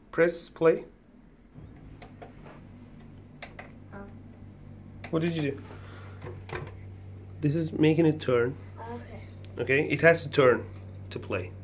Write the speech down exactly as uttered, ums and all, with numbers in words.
Press play. Oh. What did you do? This is making it turn. Okay. Okay, it has to turn to play.